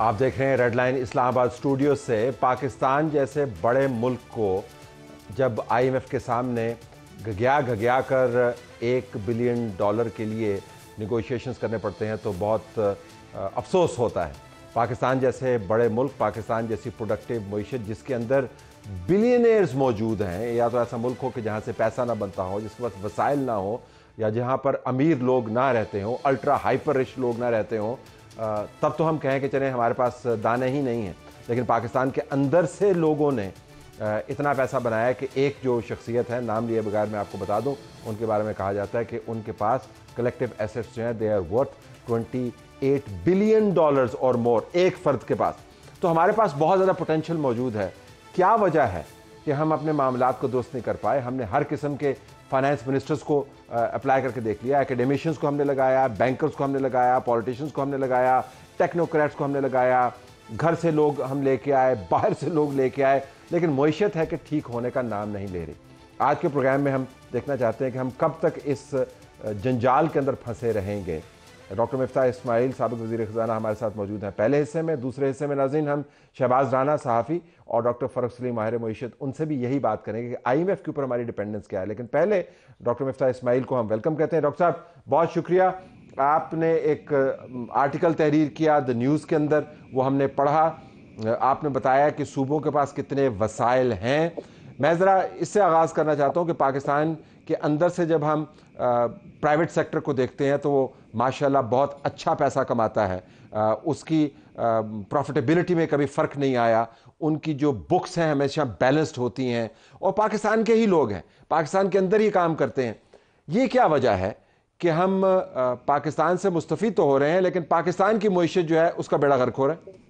آپ دیکھ رہے ہیں ریڈ لائن اسلام آباد اسٹوڈیو سے۔ پاکستان جیسے بڑے ملک کو جب آئی ایم ایف کے سامنے گھگیا کر $1 بلین کے لیے نیگوشیشنز کرنے پڑتے ہیں تو بہت افسوس ہوتا ہے۔ پاکستان جیسے بڑے ملک، پاکستان جیسی پروڈکٹیو معیشت جس کے اندر بلینئرز موجود ہیں، یا تو ایسا ملک ہو کہ جہاں سے پیسہ نہ بنتا ہو، جس کے پاس وسائل نہ ہو، یا جہاں پر امیر لوگ نہ رہتے ہوں، الٹرا ہائپر رچ لوگ نہ رہتے ہوں، تب تو ہم کہیں کہ چلیں ہمارے پاس دانے ہی نہیں ہیں۔ لیکن پاکستان کے اندر سے لوگوں نے اتنا پیسہ بنایا کہ ایک جو شخصیت ہے، نام لیے بغیر میں آپ کو بتا دوں، ان کے بارے میں کہا جاتا ہے کہ ان کے پاس کلیکٹیو ایسٹس جو ہیں دے آر ورتھ $28 بلین اور مور، ایک فرد کے پاس۔ تو ہمارے پاس بہت زیادہ پوٹینشیل موجود ہے۔ کیا وجہ ہے کہ ہم اپنے معاملات کو درست نہیں کر پائے؟ ہم نے ہر قسم کے فائنانس منسٹرز کو اپلائی کر کے دیکھ لیا، اکیڈیمیشنز کو ہم نے لگایا، بینکرز کو ہم نے لگایا، پولیٹیشینز کو ہم نے لگایا، ٹیکنوکریٹس کو ہم نے لگایا، گھر سے لوگ ہم لے کے آئے، باہر سے لوگ لے کے آئے، لیکن معیشت ہے کہ ٹھیک ہونے کا نام نہیں لے رہی۔ آج کے پروگرام میں ہم دیکھنا چاہتے ہیں کہ ہم کب تک اس جنجال کے اندر پھنسے رہیں گے۔ ڈاکٹر مفتاح اسماعیل سابق وزیر خزانہ ہمارے ساتھ موجود ہیں پہلے حصے میں۔ دوسرے حصے میں ناظرین ہم شہباز رانا صحافی اور ڈاکٹر فرخ سلیم ماہر معیشت، ان سے بھی یہی بات کریں گے کہ آئی ایم ایف کے اوپر ہماری ڈیپینڈنس کیا ہے۔ لیکن پہلے ڈاکٹر مفتاح اسماعیل کو ہم ویلکم کہتے ہیں۔ ڈاکٹر صاحب بہت شکریہ، آپ نے ایک آرٹیکل تحریر کیا دی نیوز کے اندر، وہ ہم نے پڑھا۔ آپ نے بتایا کہ صوبوں کے پاس کتنے وسائل ہیں۔ میں ذرا اس سے آغاز کرنا چاہتا ہوں کہ پاکستان کے اندر سے جب ہم پرائیویٹ سیکٹر کو دیکھتے ہیں تو وہ ماشاءاللہ بہت اچھا پیسہ کماتا ہے، اس کی پروفیٹیبلٹی میں کبھی فرق نہیں آیا، ان کی جو بکس ہیں ہمیشہ بیلنسڈ ہوتی ہیں، اور پاکستان کے ہی لوگ ہیں، پاکستان کے اندر ہی کام کرتے ہیں۔ یہ کیا وجہ ہے کہ ہم پاکستان سے مستفید تو ہو رہے ہیں لیکن پاکستان کی معیشت جو ہے اس کا بیڑا غرق ہو رہا ہے؟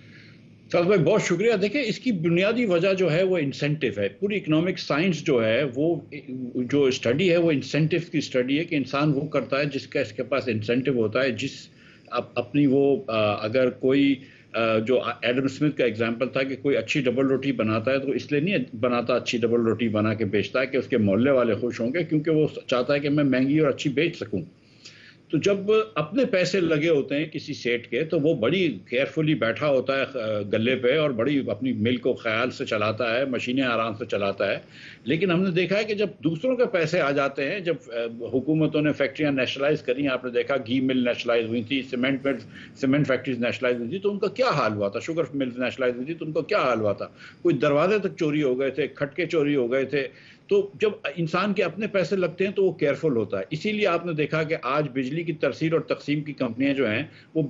فیض بھائی بہت شکریہ۔ دیکھیں اس کی بنیادی وجہ جو ہے وہ انسینٹیو ہے۔ پوری اکنامک سائنس جو ہے وہ جو اسٹڈی ہے وہ انسینٹیو کی اسٹڈی ہے کہ انسان وہ کرتا ہے جس کا اس کے پاس انسینٹیو ہوتا ہے، جس اپنی وہ اگر کوئی جو ایڈم اسمتھ کا ایگزامپل تھا کہ کوئی اچھی ڈبل روٹی بناتا ہے تو اس لیے نہیں بناتا اچھی ڈبل روٹی بنا کے بیچتا ہے کہ اس کے محلے والے خوش ہوں گے، کیونکہ وہ چاہتا ہے کہ میں مہنگی اور اچھی بیچ سکوں۔ تو جب اپنے پیسے لگے ہوتے ہیں کسی سیٹ کے تو وہ بڑی کیئرفلی بیٹھا ہوتا ہے گلے پہ اور بڑی اپنی مل کو خیال سے چلاتا ہے، مشینیں آرام سے چلاتا ہے۔ لیکن ہم نے دیکھا ہے کہ جب دوسروں کے پیسے آ جاتے ہیں، جب حکومتوں نے فیکٹریاں نیشنلائز کریں، آپ نے دیکھا گھی مل نیشنلائز ہوئی تھی، سیمنٹ فیکٹریز نیشنلائز ہوئی تھی، تو ان کا کیا حال ہوا تھا؟ شوگر ملز نیشنلائز ہوئی تھی تو ان کا کیا حال ہوا تھا؟ کوئی دروازے تک چوری ہو گئے تھے، کھٹکے چوری ہو گئے تھے۔ تو جب انسان کے اپنے پیسے لگتے ہیں تو وہ کیئرفل ہوتا ہے۔ اسی لیے آپ نے دیکھا کہ آج بجلی کی ترسیل اور تقسیم کی کمپنیاں جو ہیں وہ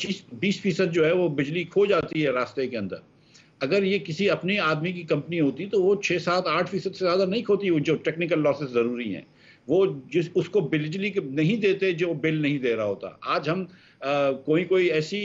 20% جو ہے وہ بجلی کھو جاتی ہے راستے کے اندر۔ اگر یہ کسی اپنے آدمی کی کمپنی ہوتی تو وہ 6, 7, 8% سے زیادہ نہیں کھوتی، جو ٹیکنیکل لاسز ضروری ہیں وہ اس کو بجلی نہیں دیتے جو بل نہیں دے رہا ہوتا۔ آج ہم کوئی ایسی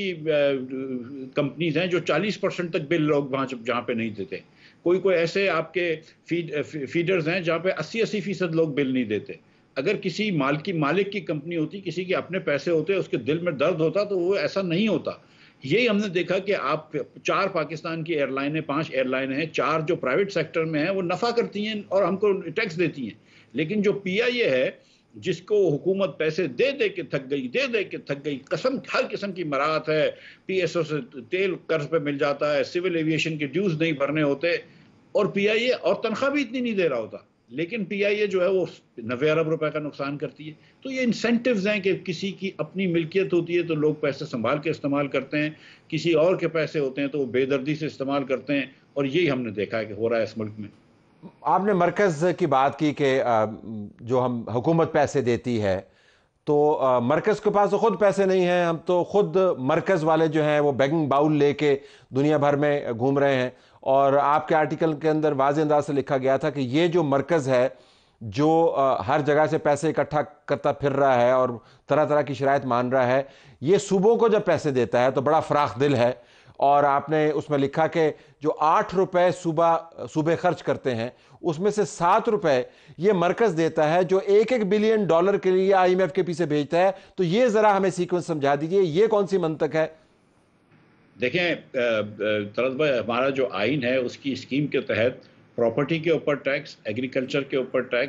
کمپنیز ہیں جو 40% تک بل لوگ جہاں پہ نہیں دیتے، کوئی ایسے آپ کے فیڈرز ہیں جہاں پہ 80% لوگ بل نہیں دیتے۔ اگر کسی مالک کی کمپنی ہوتی، کسی کے اپنے پیسے ہوتے، اس کے دل میں درد ہوتا تو وہ ایسا نہیں ہوتا۔ یہی ہم نے دیکھا کہ آپ 4 پاکستان کی ایئر لائنیں، 5 ایئر لائنیں ہیں، 4 جو پرائیویٹ سیکٹر میں ہیں وہ نفع کرتی ہیں اور ہم کو ٹیکس دیتی ہیں، لیکن جو پی آئی اے ہے جس کو حکومت پیسے دے کے تھک گئی، ہر قسم کی مراعات ہے، پی ایس او سے تیل قرض پہ مل جاتا ہے، سول ایویشن کے ڈیوز نہیں بھرنے ہوتے، اور پی آئی اے اور تنخواہ بھی اتنی نہیں دے رہا ہوتا، لیکن پی آئی اے جو ہے وہ 90 ارب روپے کا نقصان کرتی ہے۔ تو یہ انسینٹیوز ہیں کہ کسی کی اپنی ملکیت ہوتی ہے تو لوگ پیسے سنبھال کے استعمال کرتے ہیں، کسی اور کے پیسے ہوتے ہیں تو وہ بے دردی سے استعمال کرتے ہیں، اور یہی ہم نے دیکھا ہے کہ ہو رہا ہے اس ملک میں۔ آپ نے مرکز کی بات کی کہ جو ہم حکومت پیسے دیتی ہے تو مرکز کے پاس تو خود پیسے نہیں ہیں، ہم تو خود مرکز والے جو ہیں وہ بیگنگ باؤل لے کے دنیا بھر میں گھوم رہے ہیں، اور آپ کے آرٹیکل کے اندر واضح انداز سے لکھا گیا تھا کہ یہ جو مرکز ہے جو ہر جگہ سے پیسے اکٹھا کرتا پھر رہا ہے اور طرح طرح کی شرائط مان رہا ہے، یہ صوبوں کو جب پیسے دیتا ہے تو بڑا فراخ دل ہے۔ اور آپ نے اس میں لکھا کہ جو $8 صوبے خرچ کرتے ہیں اس میں سے $7 یہ مرکز دیتا ہے جو $1 بلین کے لیے آئی ایم ایف کے پیچھے بھیجتا ہے۔ تو یہ ذرا ہمیں سیکوینس سمجھا دیجئے، یہ کون سی منطق ہے؟ دیکھیں طرز بھائی، ہمارا جو آئین ہے اس کی اسکیم کے تحت پراپرٹی کے اوپر ٹیکس، ایگریکلچر کے اوپر ٹیکس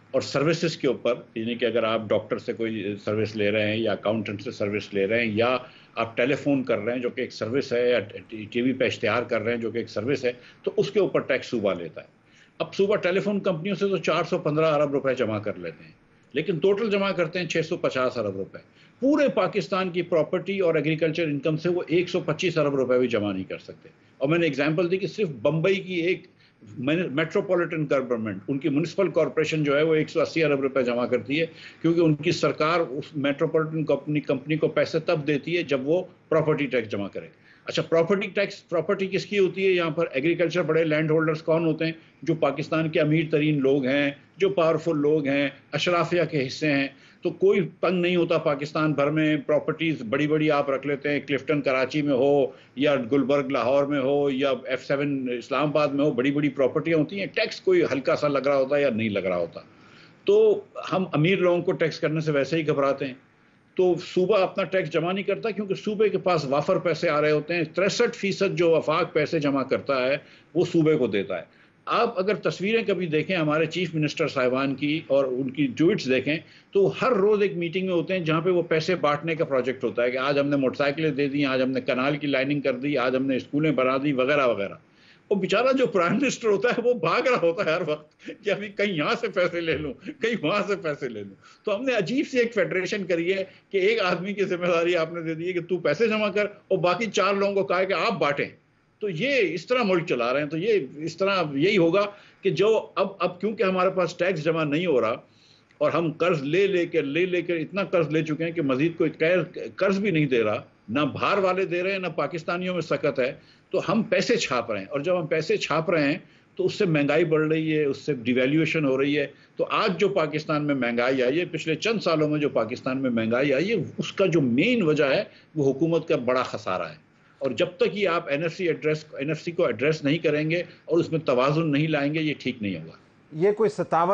اور سروسز کے اوپر، یعنی کہ اگر آپ ڈاکٹر سے کوئی سروس لے رہے ہیں یا اکاؤنٹنٹ سے سروس لے رہے ہیں یا آپ ٹیلی فون کر رہے ہیں جو کہ ایک سروس ہے، یا ٹی وی پہ اشتہار کر رہے ہیں جو کہ ایک سروس ہے، تو اس کے اوپر ٹیکس صوبہ لیتا ہے۔ اب صوبہ ٹیلی فون کمپنیوں سے تو 415 ارب روپے جمع کر لیتے ہیں، لیکن ٹوٹل جمع کرتے ہیں 650 ارب روپے۔ پورے پاکستان کی پراپرٹی اور ایگریکلچر انکم سے وہ 125 ارب روپے بھی جمع نہیں کر سکتے۔ اور میں نے اگزامپل دی کہ صرف بمبئی کی ایک میٹروپولیٹن گورنمنٹ، ان کی میونسپل کارپوریشن جو ہے وہ 180 ارب روپے جمع کرتی ہے، کیونکہ ان کی سرکار اس میٹروپولیٹن کمپنی کو پیسے تب دیتی ہے جب وہ پراپرٹی ٹیکس جمع کرے۔ اچھا، پراپرٹی کس کی ہوتی ہے یہاں پر؟ ایگریکلچر بڑے لینڈ ہولڈرز کون ہوتے ہیں؟ جو پاکستان کے امیر ترین لوگ ہیں، جو پاورفل لوگ ہیں، اشرافیہ کے حصے ہیں۔ تو کوئی تنگ نہیں ہوتا پاکستان بھر میں، پراپرٹیز بڑی بڑی آپ رکھ لیتے ہیں، کلفٹن کراچی میں ہو یا گلبرگ لاہور میں ہو یا F7 اسلام آباد میں ہو، بڑی بڑی پراپرٹیاں ہوتی ہیں، ٹیکس کوئی ہلکا سا لگ رہا ہوتا ہے یا نہیں لگ رہا ہوتا۔ تو ہم امیر لوگوں کو ٹیکس کرنے سے ویسے ہی گھبراتے ہیں، تو صوبہ اپنا ٹیکس جمع نہیں کرتا کیونکہ صوبے کے پاس وافر پیسے آ رہے ہوتے ہیں۔ 63% جو وفاق پیسے جمع کرتا ہے وہ صوبے کو دیتا ہے۔ آپ اگر تصویریں کبھی دیکھیں ہمارے چیف منسٹر صاحبان کی اور ان کی ٹویٹس دیکھیں تو ہر روز ایک میٹنگ میں ہوتے ہیں جہاں پہ وہ پیسے بانٹنے کا پروجیکٹ ہوتا ہے کہ آج ہم نے موٹر سائیکلیں دے دی، آج ہم نے کنال کی لائننگ کر دی، آج ہم نے اسکولیں بنا دی، وغیرہ وغیرہ۔ وہ بیچارہ جو پرائم منسٹر ہوتا ہے وہ بھاگ رہا ہوتا ہے ہر وقت کہ ابھی کہیں یہاں سے پیسے لے لوں، کہیں وہاں سے پیسے لے لوں۔ تو ہم نے عجیب سی ایک فیڈریشن کری ہے کہ ایک آدمی کی ذمہ داری آپ نے دے دی ہے کہ تو پیسے جمع کر اور باقی 4 لوگوں کو کہا ہے کہ آپ بانٹیں۔ تو یہ اس طرح ملک چلا رہے ہیں۔ تو یہ اس طرح یہی ہوگا کہ جو اب کیونکہ ہمارے پاس ٹیکس جمع نہیں ہو رہا اور ہم قرض لے کر اتنا قرض لے چکے ہیں کہ مزید کوئی قرض بھی نہیں دے رہا، نہ باہر والے دے رہے ہیں نہ پاکستانیوں میں سکت ہے، تو ہم پیسے چھاپ رہے ہیں، اور جب ہم پیسے چھاپ رہے ہیں تو اس سے مہنگائی بڑھ رہی ہے، اس سے ڈیویلیویشن ہو رہی ہے۔ تو آج جو پاکستان میں مہنگائی آئی ہے، پچھلے چند سالوں میں جو پاکستان میں مہنگائی آئی ہے، اس کا جو مین وجہ ہے وہ حکومت کا بڑا خسارہ ہے۔ اور جب تک یہ آپ این ایف سی کو ایڈریس نہیں کریں گے اور اس میں توازن نہیں لائیں گے، یہ ٹھیک نہیں ہوگا۔ یہ کوئی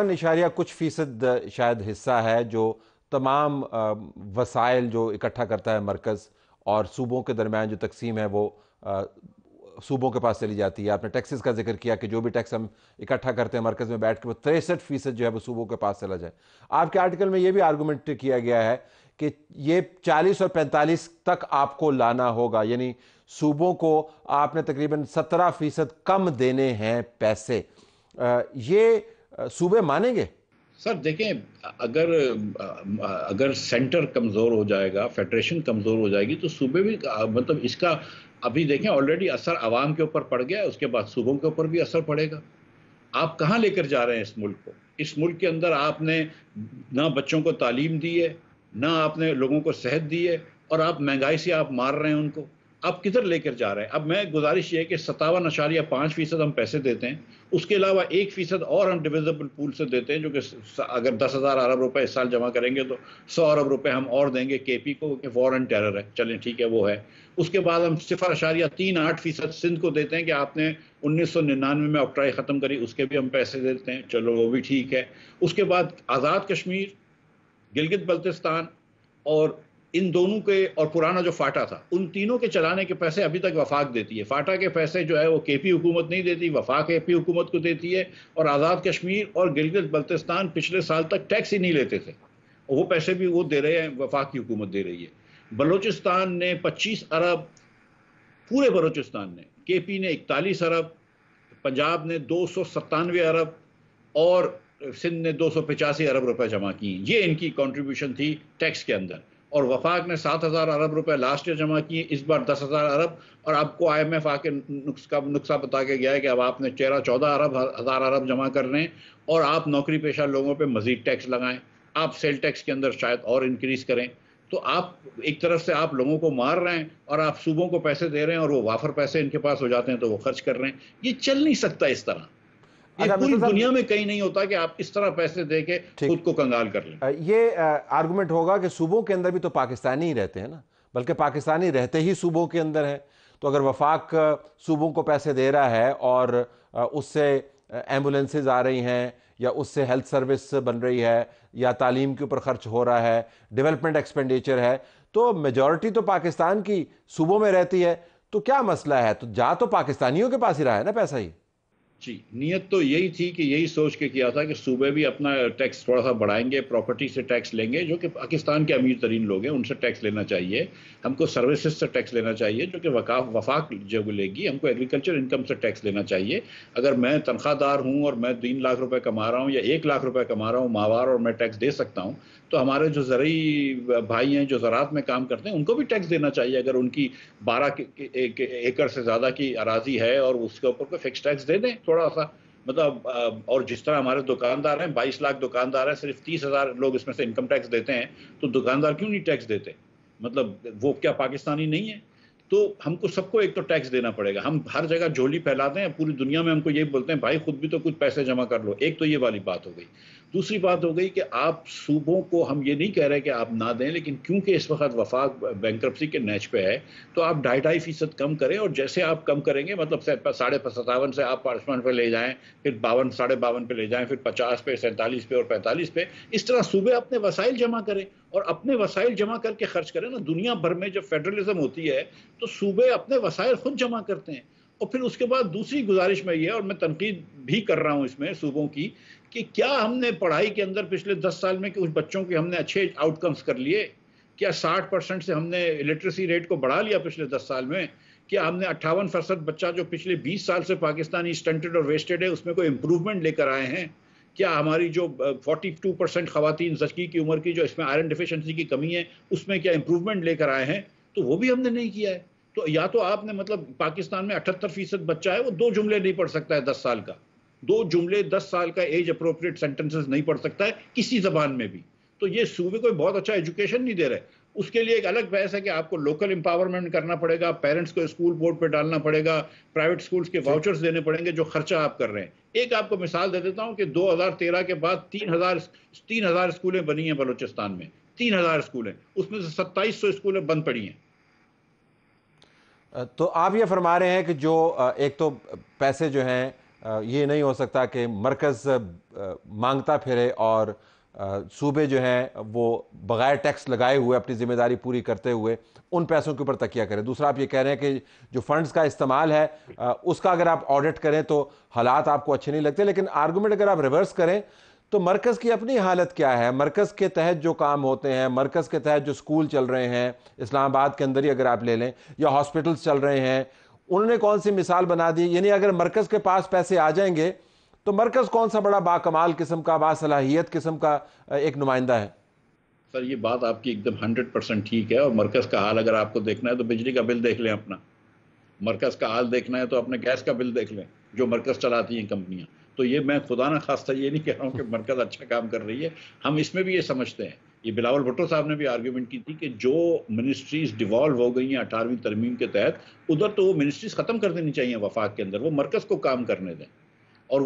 57.کچھ% شاید حصہ ہے جو تمام وسائل جو اکٹھا کرتا ہے مرکز، اور صوبوں کے درمیان جو تقسیم ہے وہ صوبوں کے پاس چلی جاتی ہے۔ آپ نے ٹیکسز کا ذکر کیا کہ جو بھی ٹیکس ہم اکٹھا کرتے ہیں مرکز میں بیٹھ کے، وہ 63% جو ہے وہ صوبوں کے پاس چلا جائے۔ آپ کے آرٹیکل میں یہ بھی آرگومنٹ کیا گیا ہے کہ یہ 40 اور 45 تک آپ کو لانا ہوگا، یعنی صوبوں کو آپ نے تقریباً 17% کم دینے ہیں پیسے۔ یہ صوبے مانیں گے؟ سر دیکھیں، اگر سینٹر کمزور ہو جائے گا، فیڈریشن کمزور ہو جائے گی، تو صوبے بھی، مطلب اس کا ابھی دیکھیں آلریڈی اثر عوام کے اوپر پڑ گیا ہے، اس کے بعد صوبوں کے اوپر بھی اثر پڑے گا۔ آپ کہاں لے کر جا رہے ہیں اس ملک کو؟ اس ملک کے اندر آپ نے نہ بچوں کو تعلیم دی ہے، نہ آپ نے لوگوں کو صحت دی ہے، اور آپ مہنگائی سے آپ مار رہے ہیں ان کو۔ آپ کدھر لے کر جا رہے ہیں؟ اب میں گزارش یہ ہے کہ 57.5% ہم پیسے دیتے ہیں، اس کے علاوہ 1% اور ہم ڈویزبل پول سے دیتے ہیں، جو کہ اگر 10,000 ارب روپے اس سال جمع کریں گے تو 100 ارب روپے ہم اور دیں گے کے پی کو، کہ وار اینڈ ٹیرر ہے، چلیں ٹھیک ہے وہ ہے۔ اس کے بعد ہم 0.38% سندھ کو دیتے ہیں کہ آپ نے 1999 میں آکٹرائی ختم کری، اس کے بھی ہم پیسے دیتے ہیں، چلو وہ بھی ٹھیک ہے۔ اس کے بعد آزاد کشمیر، گلگت بلتستان اور ان دونوں کے، اور پرانا جو فاٹا تھا، ان تینوں کے چلانے کے پیسے ابھی تک وفاق دیتی ہے۔ فاٹا کے پیسے جو ہے وہ کے پی حکومت نہیں دیتی، وفاق کے پی حکومت کو دیتی ہے، اور آزاد کشمیر اور گلگت بلتستان پچھلے سال تک ٹیکس ہی نہیں لیتے تھے، اور وہ پیسے بھی وہ دے رہے ہیں، وفاق کی حکومت دے رہی ہے۔ بلوچستان نے 25 ارب، پورے بلوچستان نے، کے پی نے 41 ارب، پنجاب نے 297 ارب اور سندھ نے 285 ارب روپے جمع کی۔ یہ ان کی کنٹریبیوشن تھی ٹیکس کے اندر، اور وفاق نے 7,000 ارب روپے لاسٹ ایئر جمع کیے، اس بار 10,000 ارب، اور آپ کو IMF آ کے نقصہ بتا کے گیا ہے کہ اب آپ نے 14 ہزار ارب جمع کرنے ہیں، اور آپ نوکری پیشہ لوگوں پہ مزید ٹیکس لگائیں، آپ سیل ٹیکس کے اندر شاید اور انکریز کریں۔ تو آپ ایک طرف سے آپ لوگوں کو مار رہے ہیں اور آپ صوبوں کو پیسے دے رہے ہیں، اور وہ وافر پیسے ان کے پاس ہو جاتے ہیں تو وہ خرچ کر رہے ہیں۔ یہ چل نہیں سکتا اس طرح، یہ پوری دنیا میں کہیں نہیں ہوتا کہ آپ اس طرح پیسے دے کے خود کو کنگال کر لیں۔ یہ آرگومنٹ ہوگا کہ صوبوں کے اندر بھی تو پاکستانی ہی رہتے ہیں نا، بلکہ پاکستانی رہتے ہی صوبوں کے اندر ہیں، تو اگر وفاق صوبوں کو پیسے دے رہا ہے اور اس سے ایمبولینسز آ رہی ہیں، یا اس سے ہیلتھ سروس بن رہی ہے، یا تعلیم کے اوپر خرچ ہو رہا ہے، ڈیولپمنٹ ایکسپینڈیچر ہے، تو میجورٹی تو پاکستان کی صوبوں میں رہتی ہے، تو کیا مسئلہ ہے؟ تو جا تو پاکستانیوں کے پاس ہی رہا ہے نا پیسہ ہی۔ जी, नीयत तो यही थी कि यही सोच के किया था कि सूबे भी अपना टैक्स थोड़ा सा बढ़ाएंगे, प्रॉपर्टी से टैक्स लेंगे, जो कि पाकिस्तान के अमीर तरीन लोग हैं उनसे टैक्स लेना चाहिए, हमको सर्विसेज से टैक्स लेना चाहिए जो कि वफाक जो लेगी, हमको एग्रीकल्चर इनकम से टैक्स लेना चाहिए। अगर मैं तनख्वाहदार हूँ और मैं 3 लाख रुपए कमा रहा हूँ या 1 लाख रुपए कमा रहा हूँ माहवार, और मैं टैक्स दे सकता हूँ, तो हमारे जो ज़रूरी भाई हैं जो ज़राअत में काम करते हैं उनको भी टैक्स देना चाहिए। अगर उनकी 12 एकड़ से ज़्यादा की अराजी है और उसके ऊपर कोई फिक्स टैक्स दे दें थोड़ा सा, मतलब और जिस तरह हमारे दुकानदार हैं, 22 लाख दुकानदार हैं, सिर्फ 30,000 लोग इसमें से इनकम टैक्स देते हैं, तो दुकानदार क्यों नहीं टैक्स देते? मतलब वो क्या पाकिस्तानी नहीं है? तो हमको सबको एक तो टैक्स देना पड़ेगा। हम हर जगह झोली फैलाते हैं, पूरी दुनिया में हमको ये बोलते हैं भाई खुद भी तो कुछ पैसे जमा कर लो। एक तो ये वाली बात हो गई। दूसरी बात हो गई कि आप सूबों को, हम ये नहीं कह रहे कि आप ना दें, लेकिन क्योंकि इस वक्त वफाक बैंक्रप्सी के नेच पे है, तो आप 2.5-2.5% कम करें, और जैसे आप कम करेंगे, मतलब 57.5 से आप 55 पे ले जाएं, फिर 52, 52.5 पे ले जाएं, फिर 50 पे, 47 पे और 45 पे, इस तरह सूबे अपने वसाइल जमा करें और अपने वसाइल जमा करके खर्च करें ना। दुनिया भर में जब फेडरलिज्म होती है तो सूबे अपने वसाइल खुद जमा करते हैं। और फिर उसके बाद दूसरी गुजारिश में ये, और मैं तनकीद भी कर रहा हूं इसमें सूबों की, कि क्या हमने पढ़ाई के अंदर पिछले 10 साल में कुछ बच्चों के हमने अच्छे आउटकम्स कर लिए? क्या 60% से हमने लिटरेसी रेट को बढ़ा लिया पिछले 10 साल में? क्या हमने 58% बच्चा जो पिछले 20 साल से पाकिस्तानी स्टंटेड और वेस्टेड है उसमें कोई इंप्रूवमेंट लेकर आए हैं? क्या हमारी जो 42% खवातीन ज़चकी की उम्र की जो इसमें आयरन डिफिशिएंसी की कमी है उसमें क्या इंप्रूवमेंट लेकर आए हैं? तो वो भी हमने नहीं किया है। तो या तो आपने, मतलब पाकिस्तान में 78% बच्चा है वो 2 जुमले नहीं पढ़ सकता है 10 साल का, 2 जुमले 10 साल का एज अप्रोप्रिएट सेंटेंसेस नहीं पढ़ सकता है किसी जबान में भी। तो ये सूबे कोई बहुत अच्छा एजुकेशन नहीं दे रहे। उसके लिए एक अलग बहस है कि आपको लोकल एम्पावरमेंट करना पड़ेगा, पेरेंट्स को स्कूल बोर्ड पे डालना पड़ेगा, प्राइवेट स्कूल्स के वाउचर्स देने पड़ेंगे जो खर्चा आप कर रहे हैं। एक आपको मिसाल दे देता हूं कि 2013 के बाद 3,000 स्कूलें बनी हैं बलूचिस्तान में, 3,000 स्कूलें, उसमें से 2700 स्कूलें बंद पड़ी हैं। तो आप ये फरमा रहे हैं कि जो एक तो पैसे जो हैं ये नहीं हो सकता कि मरकज़ मांगता फिरे और सूबे जो हैं वो बग़ैर टैक्स लगाए हुए अपनी ज़िम्मेदारी पूरी करते हुए उन पैसों के ऊपर तकिया करें। दूसरा आप ये कह रहे हैं कि जो फंड्स का इस्तेमाल है उसका अगर आप ऑडिट करें तो हालात आपको अच्छे नहीं लगते, लेकिन आर्गूमेंट अगर आप रिवर्स करें तो मरकज़ की अपनी हालत क्या है? मरकज़ के तहत जो काम होते हैं, मरकज़ के तहत जो स्कूल चल रहे हैं, इस्लामाबाद के अंदर ही अगर आप ले लें, या हॉस्पिटल्स चल रहे हैं, उन्होंने कौन सी मिसाल बना दी? यानी अगर मरकज़ के पास पैसे आ जाएंगे तो मरकज़ कौन सा बड़ा बाकमाल किस्म का, बासलाहियत किस्म का एक नुमाइंदा है? सर ये बात आपकी एकदम 100% ठीक है। और मरकज़ का हाल अगर आपको देखना है तो बिजली का बिल देख लें अपना, मरकज़ का हाल देखना है तो अपने गैस का बिल देख लें जो मरकज़ चलाती हैं कंपनियां। तो ये मैं खुदा ना खास्ता ये नहीं कह रहा हूँ कि मरकज़ अच्छा काम कर रही है, हम इसमें भी ये समझते हैं। ये बिलावल भुट्टो साहब ने भी आर्ग्यूमेंट की थी कि जो मिनिस्ट्रीज डिवॉल्व हो गई हैं 18वीं तरमीम के तहत, उधर तो वो मिनिस्ट्रीज ख़त्म कर देनी चाहिए वफाक के अंदर, वो मरकज़ को काम करने दें, और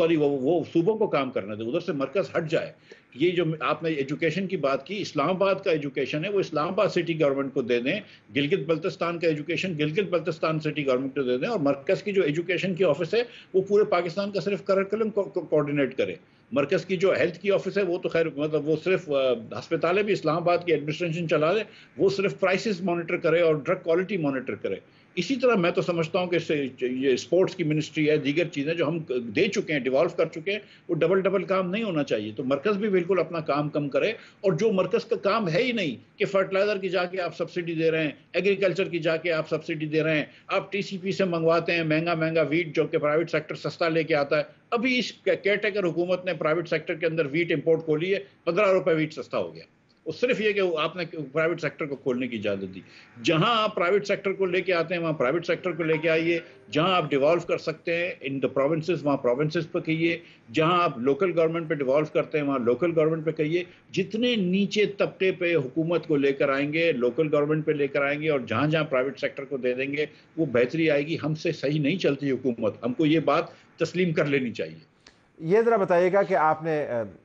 वो सूबों को काम करने दें, उधर से मरकज़ हट जाए। ये जो आपने एजुकेशन की बात की, इस्लामाबाद का एजुकेशन है वो इस्लामाबाद सिटी गवर्नमेंट को दे दें, गिलगित बल्तिस्तान का education Gilgit Baltistan city government को दे दें, और मरकज़ की जो एजुकेशन की ऑफिस है वो पूरे पाकिस्तान का सिर्फ करिकुलम कोऑर्डिनेट करे। मरकज़ की जो हेल्थ की ऑफिस है वो तो खैर, मतलब वो सिर्फ अस्पतालें भी इस्लामाबाद की एडमिनिस्ट्रेशन चला दे, वो सिर्फ प्राइसेस मॉनिटर करे और ड्रग क्वालिटी मॉनिटर करे। इसी तरह मैं तो समझता हूँ कि ये स्पोर्ट्स की मिनिस्ट्री है, दीगर चीज़ें जो हम दे चुके हैं, डिवॉल्व कर चुके हैं, वो डबल काम नहीं होना चाहिए। तो मरकज़ भी बिल्कुल अपना काम कम करे, और जो मरकज़ का काम है ही नहीं कि फर्टिलाइजर की जाके आप सब्सिडी दे रहे हैं, एग्रीकल्चर की जाके आप सब्सिडी दे रहे हैं, आप TCP से मंगवाते हैं महंगा वीट जो कि प्राइवेट सेक्टर सस्ता लेके आता है। अभी इस केयरटेकर हुकूमत ने प्राइवेट सेक्टर के अंदर वीट इंपोर्ट खोली है, 15 रुपए वीट सस्ता हो गया। वो सिर्फ ये कि आपने प्राइवेट सेक्टर को खोलने की इजाजत दी। जहां आप प्राइवेट सेक्टर को लेके आते हैं वहां प्राइवेट सेक्टर को लेके आइए, जहां आप डिवॉल्व कर सकते हैं इन द प्रोविंसेस वहां प्रोविंसेस पे कहिए, जहां आप लोकल गवर्नमेंट पे डिवॉल्व करते हैं वहां लोकल गवर्नमेंट पे कहिए। जितने नीचे तबके पे हुकूमत को लेकर आएंगे, लोकल गवर्नमेंट पे लेकर आएंगे, और जहां जहां प्राइवेट सेक्टर को दे देंगे वो बेहतरी आएगी। हमसे सही नहीं चलती हुकूमत, हमको ये बात तस्लीम कर लेनी चाहिए। ये ज़रा बताइएगा कि आपने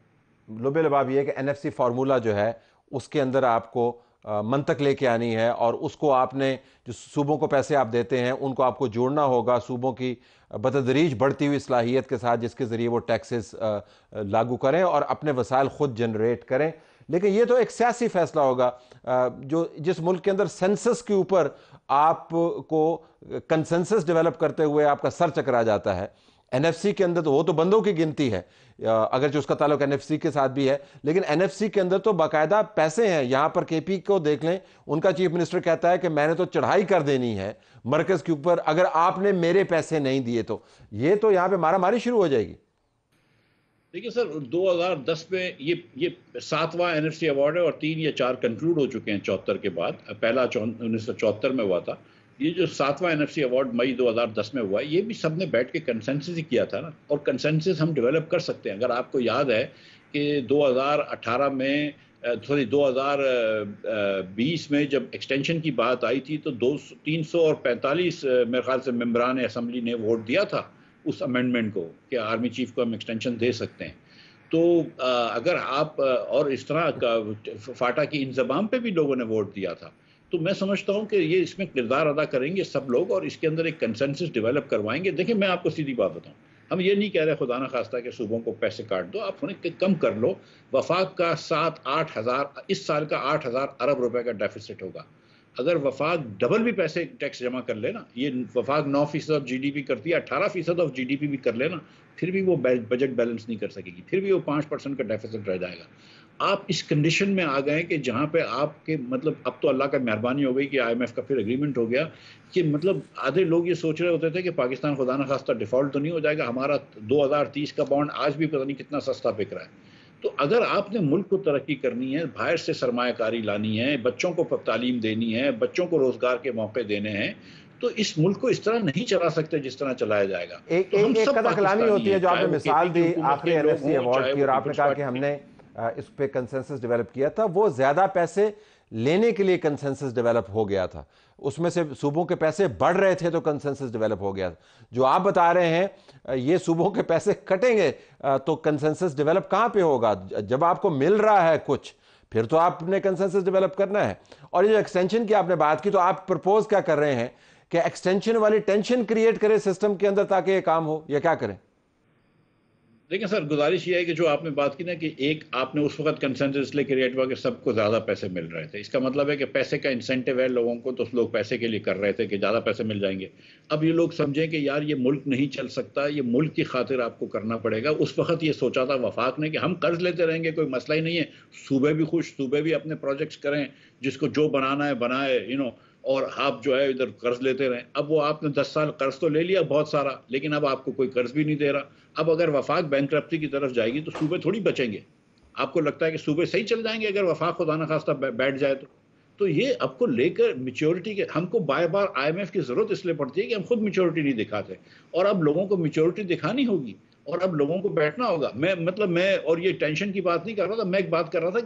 लुबे लबाब ये कि NFC फार्मूला जो है उसके अंदर आपको मंतक लेके आनी है, और उसको आपने जो सूबों को पैसे आप देते हैं उनको आपको जोड़ना होगा सूबों की बतदरीज बढ़ती हुई सलाहियत के साथ, जिसके ज़रिए वो टैक्सेस लागू करें और अपने वसाइल ख़ुद जनरेट करें। लेकिन ये तो एक सियासी फ़ैसला होगा। जो जिस मुल्क के अंदर सेंसस के ऊपर आपको कंसेंसस डेवलप करते हुए आपका सर चकरा जाता है, NFC کے اندر تو وہ تو بندوں کی گنتی ہے، اگرچہ اس کا تعلق NFC کے ساتھ بھی ہے، لیکن NFC کے اندر تو باقاعدہ پیسے ہیں. یہاں پر KP کو دیکھ لیں، ان کا چیف منسٹر کہتا ہے کہ میں نے تو چڑھائی کر دینی ہے مرکز کے اوپر اگر آپ نے میرے پیسے نہیں دیے تو. یہ تو یہاں پہ مارا ماری شروع ہو جائے گی. دیکھیے سر، 2010 میں یہ 7واں NFC ایوارڈ ہے اور 3 یا 4 کنکلوڈ ہو چکے ہیں 74 کے بعد. پہلا 1974 میں ہوا تھا. یہ جو 7واں NFC ایوارڈ مئی 2010 میں ہوا ہے، یہ بھی سب نے بیٹھ کے کنسنسس ہی کیا تھا نا. اور کنسنسس ہم ڈیولپ کر سکتے ہیں. اگر آپ کو یاد ہے کہ 2018 میں 2020 میں جب ایکسٹینشن کی بات آئی تھی تو 345 میرے خیال سے ممبران اسمبلی نے ووٹ دیا تھا اس امینڈمنٹ کو کہ آرمی چیف کو ہم ایکسٹینشن دے سکتے ہیں. تو اگر آپ اور اس طرح فاٹا کی انضمام پہ بھی لوگوں نے ووٹ دیا تھا. تو میں سمجھتا ہوں کہ یہ اس میں کردار ادا کریں گے سب لوگ اور اس کے اندر ایک کنسنسس ڈیولپ کروائیں گے. دیکھیں میں آپ کو سیدھی بات بتاؤں، ہم یہ نہیں کہہ رہے خدا نہ خواستہ کہ صوبوں کو پیسے کاٹ دو، آپ انہیں کم کر لو. وفاق کا 7-8 ہزار اس سال کا 8,000 ارب روپے کا ڈیفیسٹ ہوگا. اگر وفاق ڈبل بھی پیسے ٹیکس جمع کر لے نا، یہ وفاق 9% آف GDP کرتی ہے، 18% آف GDP بھی کر لے نا، پھر بھی وہ بجٹ بیلنس نہیں کر سکے گی، پھر بھی وہ 5% کا ڈیفیسٹ رہ جائے گا. آپ اس کنڈیشن میں آ گئے کہ جہاں پہ آپ کے مطلب اب تو اللہ کا مہربانی ہو گئی کہ IMF کا پھر اگریمنٹ ہو گیا کہ مطلب آدھے لوگ یہ سوچ رہے ہوتے تھے کہ پاکستان خدا نہ خواستہ ڈیفالٹ تو نہیں ہو جائے گا، ہمارا 2030 کا بانڈ آج بھی پتہ نہیں کتنا سستا بک رہا ہے. تو اگر آپ نے ملک کو ترقی کرنی ہے، باہر سے سرمایہ کاری لانی ہے، بچوں کو تعلیم دینی ہے، بچوں کو روزگار کے موقع دینے ہیں، تو اس ملک کو اس طرح نہیں چلا سکتے جس طرح چلایا جائے گا. تو ہم ایک سب قدر کلامی پاکستانی ہوتی ہے ہیں، جو آپ چاہے نے وہ KP مثال کی دی حکومت آخری کے لوگ NFC ہوں، ایوارڈ چاہے کی، وہ اور آپ نے پیپلز کہا کہ پارٹی ہم کے. نے اس پہ کنسنسس ڈیولپ کیا تھا. وہ زیادہ پیسے لینے کے لیے کنسنسس ڈیولپ ہو گیا تھا، اس میں سے صوبوں کے پیسے بڑھ رہے تھے تو کنسنسس ڈیولپ ہو گیا تھا. جو آپ بتا رہے ہیں یہ صوبوں کے پیسے کٹیں گے تو کنسنسس ڈیولپ کہاں پہ ہوگا؟ جب آپ کو مل رہا ہے کچھ پھر تو آپ نے کنسنسس ڈیولپ کرنا ہے. اور یہ جو ایکسٹینشن کی آپ نے بات کی، تو آپ پرپوز کیا کر رہے ہیں کہ ایکسٹینشن والی ٹینشن کریٹ کرے سسٹم کے اندر تاکہ یہ کام ہو، یا کیا کریں؟ لیکن سر گزارش یہ ہے کہ جو آپ نے بات کی نا کہ ایک آپ نے اس وقت کنسنسس لے کے ریٹ ہوا کہ سب کو زیادہ پیسے مل رہے تھے، اس کا مطلب ہے کہ پیسے کا انسینٹیو ہے لوگوں کو، تو لوگ پیسے کے لیے کر رہے تھے کہ زیادہ پیسے مل جائیں گے. اب یہ لوگ سمجھیں کہ یار یہ ملک نہیں چل سکتا، یہ ملک کی خاطر آپ کو کرنا پڑے گا. اس وقت یہ سوچا تھا وفاق نے کہ ہم قرض لیتے رہیں گے، کوئی مسئلہ ہی نہیں ہے، صوبے بھی خوش، صوبے بھی اپنے پروجیکٹس کریں، جس کو جو بنانا ہے بنائے، اور آپ جو ہے ادھر قرض لیتے رہیں. اب وہ آپ نے 10 سال قرض تو لے لیا بہت سارا، لیکن اب آپ کو کوئی قرض بھی نہیں دے رہا. اب اگر وفاق بینکرپسی کی طرف جائے گی تو صوبے تھوڑی بچیں گے. آپ کو لگتا ہے کہ صوبے صحیح چل جائیں گے اگر وفاق خدا نہ خواستہ بیٹھ جائے تو یہ اب کو لے کر میچورٹی کے ہم کو بار بار IMF کی ضرورت اس لیے پڑتی ہے کہ ہم خود میچورٹی نہیں دکھاتے، اور اب لوگوں کو میچورٹی دکھانی ہوگی اور اب لوگوں کو بیٹھنا ہوگا. میں اور یہ ٹینشن کی بات نہیں کر رہا تھا، میں ایک بات کر رہا تھا کہ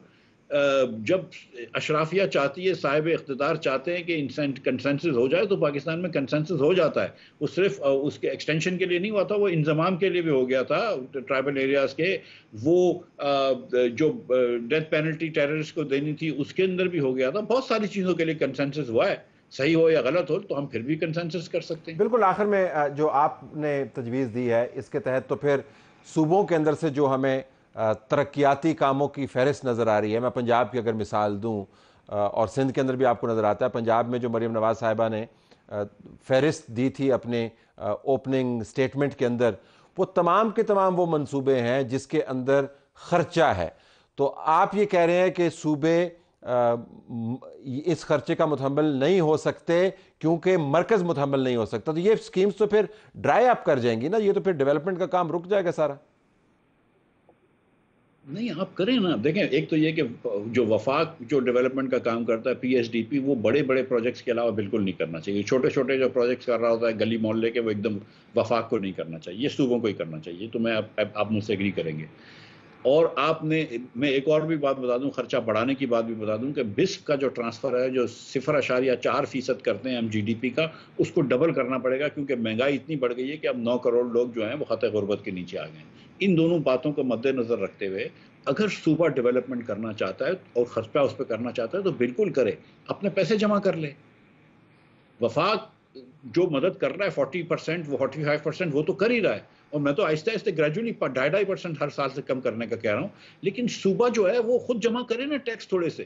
جب اشرافیہ چاہتی ہے، صاحب اقتدار چاہتے ہیں کہ کنسنسس ہو جائے، تو پاکستان میں کنسنسس ہو جاتا ہے. وہ صرف اس کے ایکسٹینشن کے لیے نہیں ہوا تھا، وہ انضمام کے لیے بھی ہو گیا تھا ٹرائبل ایریاز کے. وہ جو ڈیتھ پینلٹی ٹیررسٹ کو دینی تھی اس کے اندر بھی ہو گیا تھا. بہت ساری چیزوں کے لیے کنسنسس ہوا ہے، صحیح ہو یا غلط ہو تو ہم پھر بھی کنسنسس کر سکتے ہیں. بالکل. آخر میں جو آپ نے تجویز دی ہے اس کے تحت تو پھر صوبوں کے اندر سے جو ہمیں ترقیاتی کاموں کی فہرست نظر آ رہی ہے، میں پنجاب کی اگر مثال دوں اور سندھ کے اندر بھی آپ کو نظر آتا ہے، پنجاب میں جو مریم نواز صاحبہ نے فہرست دی تھی اپنے اوپننگ سٹیٹمنٹ کے اندر، وہ تمام کے تمام وہ منصوبے ہیں جس کے اندر خرچہ ہے. تو آپ یہ کہہ رہے ہیں کہ صوبے اس خرچے کا متحمل نہیں ہو سکتے کیونکہ مرکز متحمل نہیں ہو سکتا، تو یہ سکیمز تو پھر ڈرائی اپ کر جائیں گی نا، یہ تو پھر ڈیولپمنٹ کا کام رک جائے گا سارا. نہیں آپ کریں نا. دیکھیں ایک تو یہ کہ جو وفاق جو ڈیولپمنٹ کا کام کرتا ہے PSDP، وہ بڑے بڑے پروجیکٹس کے علاوہ بالکل نہیں کرنا چاہیے. چھوٹے چھوٹے جو پروجیکٹس کر رہا ہوتا ہے گلی محلے کے، وہ ایک دم وفاق کو نہیں کرنا چاہیے، یہ صوبوں کو ہی کرنا چاہیے. تو میں آپ مجھ سے ایگری کریں گے. اور میں ایک اور بھی بات بتا دوں، خرچہ بڑھانے کی بات بھی بتا دوں کہ بسک کا جو ٹرانسفر ہے جو 0.4% کرتے ہیں ہم GDP کا، اس کو ڈبل کرنا پڑے گا کیونکہ مہنگائی اتنی بڑھ گئی ہے کہ اب 9 کروڑ لوگ جو ہیں وہ خطے غربت کے نیچے آ گئے ہیں. ان دونوں باتوں کو مد نظر رکھتے ہوئے اگر صوبہ ڈیولپمنٹ کرنا چاہتا ہے اور خرچہ اس پہ کرنا چاہتا ہے تو بالکل کرے، اپنے پیسے جمع کر لے. وفاق جو مدد کر رہا ہے 40%، وہ 45% وہ تو کر ہی رہا ہے، اور میں تو آہستہ آہستہ گریجولی 2.5% ہر سال سے کم کرنے کا کہہ رہا ہوں. لیکن صوبہ جو ہے وہ خود جمع کرے نا ٹیکس تھوڑے سے.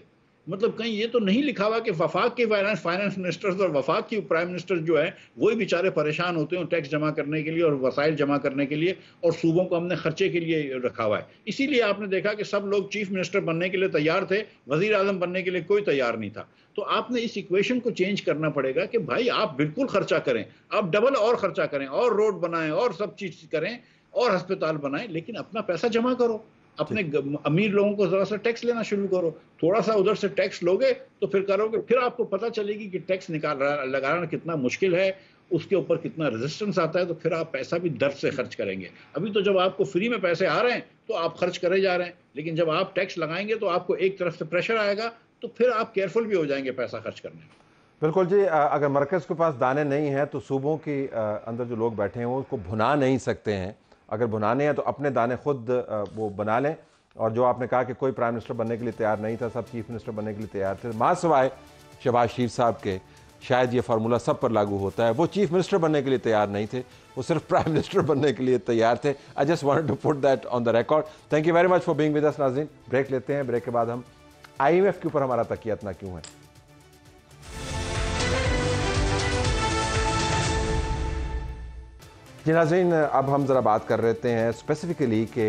مطلب کہیں یہ تو نہیں لکھا ہوا کہ وفاق کے فائنانس منسٹرز اور وفاق کی پرائم منسٹر جو ہے وہی بیچارے پریشان ہوتے ہیں ٹیکس جمع کرنے کے لیے اور وسائل جمع کرنے کے لیے، اور صوبوں کو ہم نے خرچے کے لیے رکھا ہوا ہے. اسی لیے آپ نے دیکھا کہ سب لوگ چیف منسٹر بننے کے لیے تیار تھے، وزیر اعظم بننے کے لیے کوئی تیار نہیں تھا. تو آپ نے اس ایکویشن کو چینج کرنا پڑے گا کہ بھائی آپ بالکل خرچہ کریں، آپ ڈبل اور خرچہ کریں، اور روڈ بنائیں اور سب چیز کریں اور ہسپتال بنائیں، لیکن اپنا پیسہ جمع کرو. اپنے امیر لوگوں کو ذرا سا ٹیکس لینا شروع کرو، تھوڑا سا ادھر سے ٹیکس لوگے تو پھر کرو گے، پھر آپ کو پتہ چلے گی کہ ٹیکس لگانا کتنا مشکل ہے، اس کے اوپر کتنا ریزسٹنس آتا ہے، تو پھر آپ پیسہ بھی درد سے خرچ کریں گے. ابھی تو جب آپ کو فری میں پیسے آ رہے ہیں تو آپ خرچ کرے جا رہے ہیں، لیکن جب آپ ٹیکس لگائیں گے تو آپ کو ایک طرف سے پریشر آئے گا، تو پھر آپ کیئرفل بھی ہو جائیں گے پیسہ خرچ کرنے میں. بالکل جی. اگر مرکز کے پاس دانے نہیں ہیں تو صوبوں کے اندر جو لوگ بیٹھے ہیں وہ اس کو بھنا نہیں سکتے ہیں. اگر بھنانے ہیں تو اپنے دانے خود وہ بنا لیں. اور جو آپ نے کہا کہ کوئی پرائم منسٹر بننے کے لیے تیار نہیں تھا، سب چیف منسٹر بننے کے لیے تیار تھے، ماں سوائے شہباز شریف صاحب کے. شاید یہ فارمولہ سب پر لاگو ہوتا ہے. وہ چیف منسٹر بننے کے لیے تیار نہیں تھے، وہ صرف پرائم منسٹر بننے کے لیے تیار تھے. I just wanted to put that on the record. Thank you very much for being with us. ناظرین بریک لیتے ہیں، بریک کے بعد ہم IMF کے اوپر ہمارا تکیہ اتنا کیوں ہے. جی ناظرین، اب ہم ذرا بات کر رہے ہیں اسپیسیفکلی کہ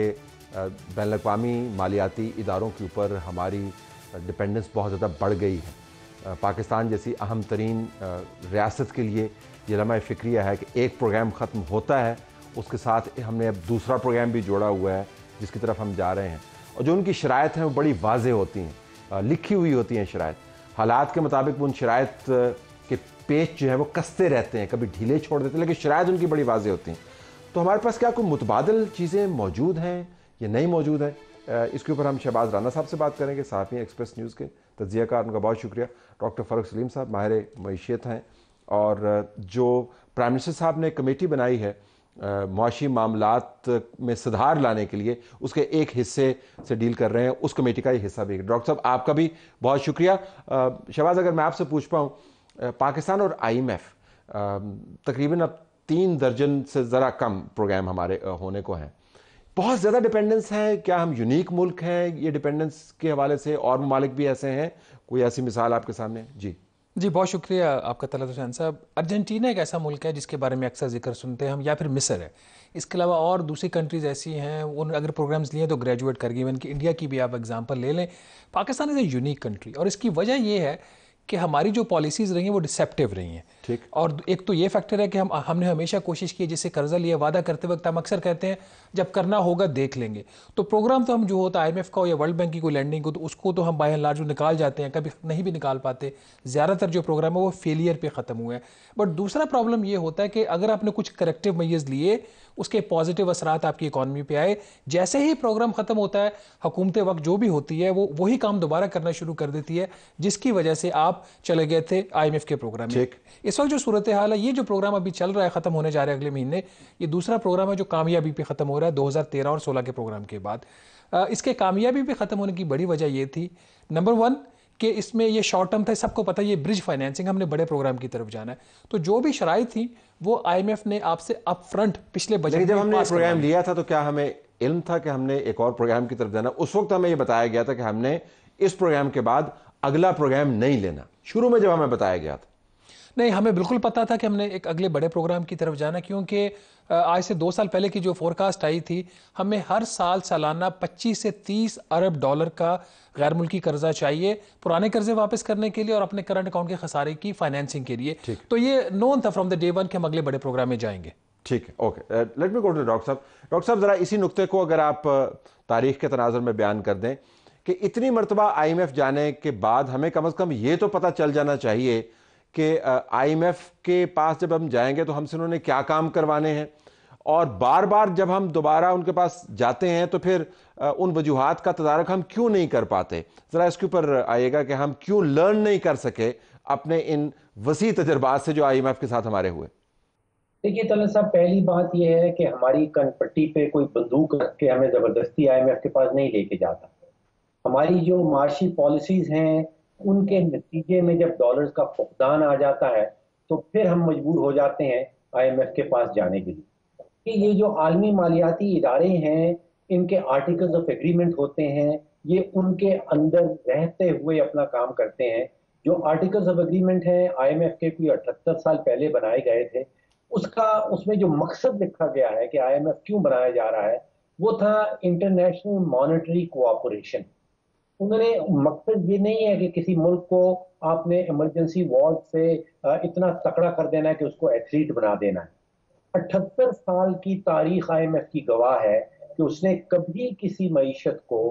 بین الاقوامی مالیاتی اداروں کے اوپر ہماری ڈپینڈنس بہت زیادہ بڑھ گئی ہے. پاکستان جیسی اہم ترین ریاست کے لیے یہ لمحہ فکریہ ہے کہ ایک پروگرام ختم ہوتا ہے، اس کے ساتھ ہم نے اب دوسرا پروگرام بھی جوڑا ہوا ہے جس کی طرف ہم جا رہے ہیں. اور جو ان کی شرائط ہیں وہ بڑی واضح ہوتی ہیں، لکھی ہوئی ہوتی ہیں شرائط. حالات کے مطابق ان شرائط کے پیچ جو ہے وہ کستے رہتے ہیں، کبھی ڈھیلے چھوڑ دیتے ہیں، لیکن شرائط ان کی بڑی واضح ہوتی ہیں. تو ہمارے پاس کیا کوئی متبادل چیزیں موجود ہیں یا نہیں موجود ہیں؟ اس کے اوپر ہم شہباز رانا صاحب سے بات کریں گے، صحافی ہیں ایکسپریس نیوز کے، تجزیہ کار. ان کا بہت شکریہ. ڈاکٹر فاروق سلیم صاحب ماہر معیشت ہیں، اور جو پرائم منسٹر صاحب نے کمیٹی بنائی ہے معاشی معاملات میں سدھار لانے کے لیے، اس کے ایک حصے سے ڈیل کر رہے ہیں، اس کمیٹی کا یہ حصہ بھی. ڈاکٹر صاحب آپ کا بھی بہت شکریہ. شہباز، اگر میں آپ سے پوچھ پاؤں، پاکستان اور IMF تقریباً اب 3 درجن سے ذرا کم پروگرام ہمارے ہونے کو ہیں. بہت زیادہ ڈیپینڈنس ہے کیا؟ ہم یونیک ملک ہیں یہ ڈیپینڈنس کے حوالے سے؟ اور ممالک بھی ایسے ہیں؟ کوئی ایسی مثال آپ کے سامنے؟ جی بہت شکریہ آپ کا طلعت حسین صاحب. ارجنٹینا ایک ایسا ملک ہے جس کے بارے میں اکثر ذکر سنتے ہیں ہم، یا پھر مصر ہے. اس کے علاوہ اور دوسری کنٹریز ایسی ہیں، ان اگر پروگرامز لیے تو گریجویٹ کر گئی. ان کی انڈیا کی بھی آپ ایگزامپل لے لیں. Pakistan is a unique country, اور اس کی وجہ یہ ہے کہ ہماری جو پالیسیز رہی ہیں وہ ڈسیپٹیو رہی ہیں. ٹھیک. اور ایک تو یہ فیکٹر ہے کہ ہم نے ہمیشہ کوشش کی، جس سے قرضہ لیا وعدہ کرتے وقت ہم اکثر کہتے ہیں جب کرنا ہوگا دیکھ لیں گے. تو پروگرام تو ہم جو ہوتا ہے IMF کا یا ورلڈ بینک کی کوئی لینڈنگ کو، تو اس کو تو ہم بائی اینڈ لارج نکال جاتے ہیں، کبھی نہیں بھی نکال پاتے. زیادہ تر جو پروگرام ہے وہ فیلئر پہ ختم ہوئے ہیں. بٹ دوسرا پرابلم یہ ہوتا ہے کہ اگر آپ نے کچھ کریکٹیو میئرز لیے، اس کے پازیٹیو اثرات آپ کی اکانومی پہ آئے، جیسے ہی پروگرام ختم ہوتا ہے حکومت وقت جو بھی ہوتی ہے وہ وہی کام دوبارہ کرنا شروع کر دیتی ہے، جس کی وجہ سے آپ چلے گئے تھے IMF کے پروگرام میں. اس وقت جو صورتحال ہے، یہ جو پروگرام ابھی چل رہا ہے، ختم ہونے جا رہا ہے اگلے مہینے، یہ دوسرا پروگرام ہے جو کامیابی پہ ختم ہو رہا ہے 2013 اور 16 کے پروگرام کے بعد. اس کے کامیابی پہ ختم ہونے کی بڑی وجہ یہ تھی، نمبر 1 کہ اس میں یہ شارٹ ٹرم تھا، سب کو پتہ یہ برج فائنینسنگ، ہم نے بڑے پروگرام کی طرف جانا ہے. تو جو بھی شرائط تھی وہ IMF نے آپ سے اپ فرنٹ پچھلے بجٹ میں جب ہم نے پروگرام لیا تھا تو کیا ہمیں علم تھا کہ ہم نے ایک اور پروگرام کی طرف جانا؟ اس وقت ہمیں یہ بتایا گیا تھا کہ ہم نے اس پروگرام کے بعد اگلا پروگرام نہیں لینا، شروع میں جب ہمیں بتایا گیا تھا؟ نہیں، ہمیں بالکل پتا تھا کہ ہم نے ایک اگلے بڑے پروگرام کی طرف جانا، کیونکہ آج سے 2 سال پہلے کی جو فورکاسٹ آئی تھی، ہمیں ہر سال سالانہ 25 سے 30 ارب ڈالر کا غیر ملکی قرضہ چاہیے پرانے قرضے واپس کرنے کے لیے اور اپنے کرنٹ اکاؤنٹ کے خسارے کی فائنینسنگ کے لیے. تو یہ نون تھا فرام دا ڈے 1 کہ ہم اگلے بڑے پروگرام میں جائیں گے. ٹھیک ہے، okay. Let me go to doctor صاحب. ڈاکٹر صاحب ذرا اسی نقطے کو اگر آپ تاریخ کے تناظر میں بیان کر دیں کہ اتنی مرتبہ IMF جانے کے بعد ہمیں کم از کم یہ تو پتہ چل جانا چاہیے کہ IMF کے پاس جب ہم جائیں گے تو ہم سے انہوں نے کیا کام کروانے ہیں، اور بار بار جب ہم دوبارہ ان کے پاس جاتے ہیں تو پھر ان وجوہات کا تدارک ہم کیوں نہیں کر پاتے؟ ذرا اس کے اوپر آئیے گا کہ ہم کیوں لرن نہیں کر سکے اپنے ان وسیع تجربات سے جو IMF کے ساتھ ہمارے ہوئے. دیکھیے طلعت صاحب، پہلی بات یہ ہے کہ ہماری کن پٹی پہ کوئی بندوق رکھ کے ہمیں زبردستی IMF کے پاس نہیں لے کے جاتا. ہماری جو معاشی پالیسیز ہیں ان کے نتیجے میں جب ڈالرز کا فقدان آ جاتا ہے تو پھر ہم مجبور ہو جاتے ہیں IMF کے پاس جانے کے لیے. کہ یہ جو عالمی مالیاتی ادارے ہیں ان کے آرٹیکلز آف ایگریمنٹ ہوتے ہیں، یہ ان کے اندر رہتے ہوئے اپنا کام کرتے ہیں. جو آرٹیکلز آف اگریمنٹ ہیں IMF کے کوئی 78 سال پہلے بنائے گئے تھے, اس میں جو مقصد لکھا گیا ہے کہ IMF کیوں بنایا جا رہا ہے وہ تھا انٹرنیشنل مانیٹری کوآپریشن. انہوں نے مقصد یہ نہیں ہے کہ کسی ملک کو آپ نے ایمرجنسی وارڈ سے اتنا تکڑا کر دینا ہے کہ اس کو ایتھلیٹ بنا دینا ہے. 78 سال کی تاریخ IMF کی گواہ ہے کہ اس نے کبھی کسی معیشت کو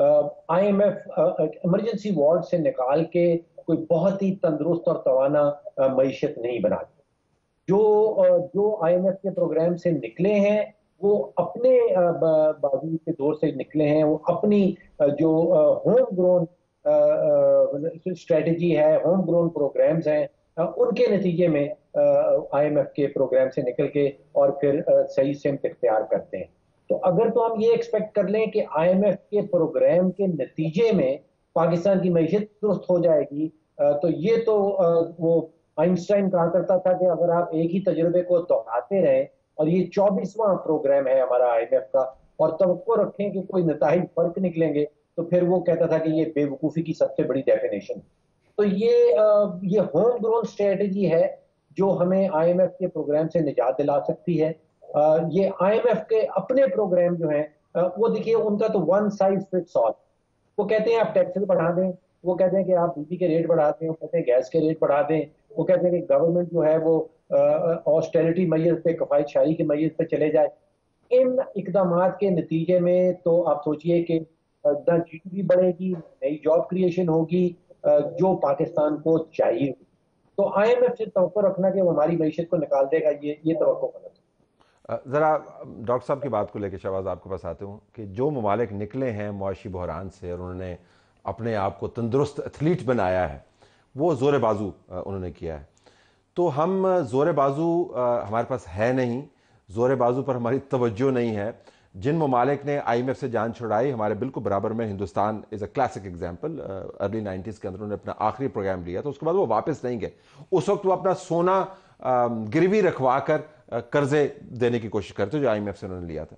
IMF ایمرجنسی وارڈ سے نکال کے کوئی بہت ہی تندرست اور توانا معیشت نہیں بنا دی. جو IMF کے پروگرام سے نکلے ہیں وہ اپنے بازو کے دور سے نکلے ہیں, وہ اپنی جو ہوم گرون اسٹریٹجی ہے, ہوم گرون پروگرامز ہیں, ان کے نتیجے میں IMF کے پروگرام سے نکل کے اور پھر صحیح سمت اختیار کرتے ہیں. تو اگر تو ہم یہ ایکسپیکٹ کر لیں کہ IMF کے پروگرام کے نتیجے میں پاکستان کی معیشت درست ہو جائے گی, تو یہ تو وہ آئنسٹائن کہا کرتا تھا کہ اگر آپ ایک ہی تجربے کو دہراتے رہیں, اور یہ 24واں پروگرام ہے ہمارا IMF کا, اور توقع رکھیں کہ کوئی نتائج فرق نکلیں گے, تو پھر وہ کہتا تھا کہ یہ بے وقوفی کی سب سے بڑی ڈیفینیشن. تو یہ ہوم گرون اسٹریٹجی ہے جو ہمیں IMF کے پروگرام سے نجات دلا سکتی ہے. یہ IMF کے اپنے پروگرام جو ہیں وہ دیکھیے ان کا تو ون سائز فٹس آل. وہ کہتے ہیں آپ ٹیکسز بڑھا دیں, وہ کہتے ہیں کہ آپ بجلی کے ریٹ بڑھا دیں, وہ کہتے ہیں گیس کے ریٹ بڑھا دیں, وہ کہتے ہیں کہ گورنمنٹ جو ہے وہ آسٹیرٹی میئرز پہ, کفایت شاہی کے میئرز پہ چلے جائے. ان اقدامات کے نتیجے میں تو آپ سوچئے کہ نہ GDP بڑھے گی, نئی جاب کریشن ہوگی جو پاکستان کو چاہیے. تو IMF سے توقع رکھنا کہ وہ ہماری معیشت کو نکال دے گا, یہ توقع غلط ہے. ذرا ڈاکٹر صاحب کی بات کو لے کے شہباز آپ کے پاس آتے ہوں کہ جو ممالک نکلے ہیں معاشی بحران سے اور انہوں نے اپنے آپ کو تندرست ایتھلیٹ بنایا ہے, وہ زور بازو انہوں نے کیا ہے. تو ہم زور بازو ہمارے پاس ہے نہیں, زور بازو پر ہماری توجہ نہیں ہے. جن ممالک نے IMF سے جان چھڑائی ہمارے بالکل برابر میں Hindustan is a classic example. Early 90s کے اندر انہوں نے اپنا آخری پروگرام لیا تو اس کے بعد وہ واپس نہیں گئے. اس وقت وہ اپنا سونا گروی رکھوا کر قرضے دینے کی کوشش کرتے جو IMF سے انہوں نے لیا تھا.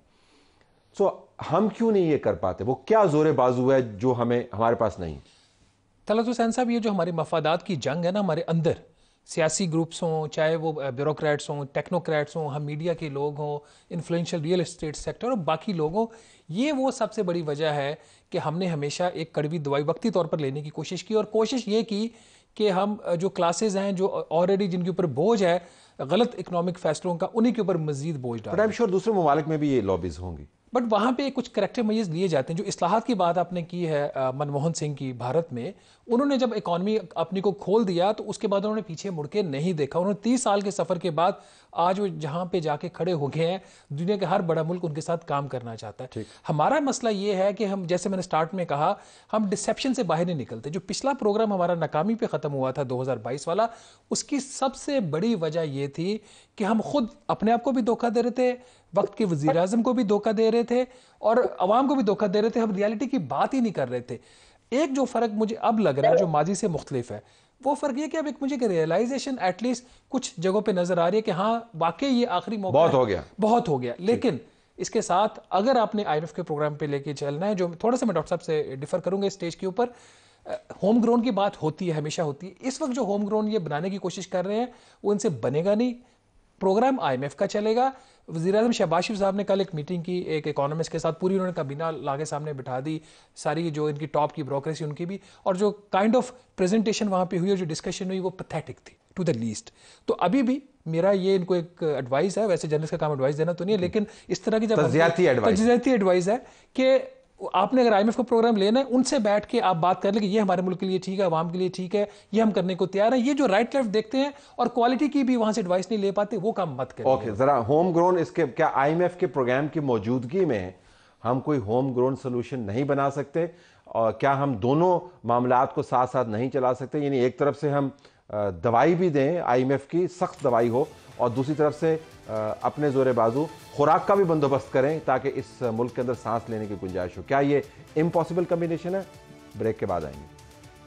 سو ہم کیوں نہیں یہ کر پاتے؟ وہ کیا زور بازو ہے جو ہمارے پاس نہیں؟ طلعت حسین صاحب, یہ جو ہمارے مفادات کی جنگ ہے نا ہمارے اندر, سیاسی گروپس ہوں, چاہے وہ بیوروکریٹس ہوں, ٹیکنوکریٹس ہوں, ہم میڈیا کے لوگ ہوں, انفلوئنشل ریئل اسٹیٹ سیکٹر اور باقی لوگ ہوں, یہ وہ سب سے بڑی وجہ ہے کہ ہم نے ہمیشہ ایک کڑوی دوائی وقتی طور پر لینے کی کوشش کی, اور کوشش یہ کی کہ ہم جو کلاسز ہیں جو آلریڈی جن کے اوپر بوجھ ہے غلط اکنامک فیصلوں کا, انہی کے اوپر مزید بوجھ ڈالیں. بٹ آئی ایم شیور دوسرے ممالک میں بھی یہ لابیز ہوں گی. بٹ وہاں پہ کچھ کریکٹر میجرز لیے جاتے ہیں. جو اصلاحات کی بات آپ نے کی ہے منموہن سنگھ کی بھارت میں, انہوں نے جب اکانومی اپنی کو کھول دیا تو اس کے بعد انہوں نے پیچھے مڑ کے نہیں دیکھا. انہوں نے 30 سال کے سفر کے بعد آج وہ جہاں پہ جا کے کھڑے ہو گئے ہیں, دنیا کے ہر بڑا ملک ان کے ساتھ کام کرنا چاہتا ہے. ہمارا مسئلہ یہ ہے کہ ہم, جیسے میں نے سٹارٹ میں کہا, ہم ڈسیپشن سے باہر نہیں نکلتے. جو پچھلا پروگرام ہمارا ناکامی پہ ختم ہوا تھا 2022 والا, اس کی سب سے بڑی وجہ یہ تھی کہ ہم خود اپنے آپ کو بھی دھوکہ دے رہے تھے, وقت کے وزیر اعظم کو بھی دھوکہ دے رہے تھے, اور عوام کو بھی دھوکہ دے رہے تھے. ہم ریالٹی کی بات ہی نہیں کر رہے تھے. ایک جو فرق مجھے اب لگ رہا ہے جو ماضی سے مختلف ہے, وہ فرق یہ کہ اب ایک مجھے ریئلائزیشن ایٹ لیسٹ کچھ جگہوں پہ نظر آ رہی ہے کہ ہاں واقعی یہ آخری موقع بہت ہو گیا. لیکن اس کے ساتھ اگر آپ نے IMF کے پروگرام پہ لے کے چلنا ہے, جو تھوڑا سا میں ڈاکٹر صاحب سے ڈیفر کروں گا اسٹیج کے اوپر, ہوم گرون کی بات ہوتی ہے, ہمیشہ ہوتی ہے. اس وقت جو ہوم گرون یہ بنانے کی کوشش کر رہے ہیں وہ ان سے بنے گا نہیں. پروگرام IMF کا چلے گا. وزیر اعظم شہباز شریف صاحب نے کل ایک میٹنگ کی ایک اکانومسٹ کے ساتھ, پوری انہوں نے کابینہ لاگے سامنے بٹھا دی, ساری جو ان کی ٹاپ کی بیوروکریسی ان کی بھی, اور جو کائنڈ آف پریزنٹیشن وہاں پہ ہوئی اور جو ڈسکشن ہوئی وہ پیتھیٹک تھی ٹو دا لیسٹ. تو ابھی بھی میرا یہ ان کو ایک ایڈوائز ہے, ویسے جرنلسٹ کا کام ایڈوائز دینا تو نہیں ہے, لیکن اس طرح کی جب تجزیاتی ایڈوائز ہے کہ آپ نے اگر IMF کا پروگرام لینا ہے, ان سے بیٹھ کے آپ بات کر لیں کہ یہ ہمارے ملک کے لیے ٹھیک ہے, عوام کے لیے ٹھیک ہے, یہ ہم کرنے کو تیار ہیں. یہ جو رائٹ لیفٹ دیکھتے ہیں اور کوالٹی کی بھی وہاں سے ایڈوائس نہیں لے پاتے, وہ کام مت کریں. اوکے, ذرا ہوم گرون, اس کے کیا IMF کے پروگرام کی موجودگی میں ہم کوئی ہوم گرون سلوشن نہیں بنا سکتے؟ اور کیا ہم دونوں معاملات کو ساتھ ساتھ نہیں چلا سکتے؟ یعنی ایک طرف سے ہم دوائی بھی دیں IMF کی, سخت دوائی ہو, اور دوسری طرف سے اپنے زور بازو خوراک کا بھی بندوبست کریں تاکہ اس ملک کے اندر سانس لینے کی گنجائش ہو. کیا یہ امپاسبل کمبینیشن ہے؟ بریک کے بعد آئیں گے.